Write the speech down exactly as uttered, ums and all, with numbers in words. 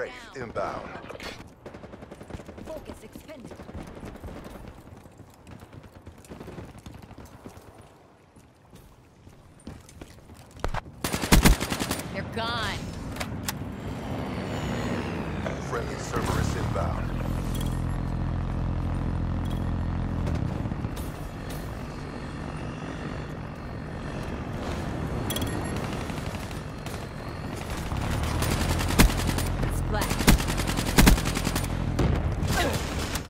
Wraith inbound. Focus expended. They're gone. Friendly Cerberus inbound.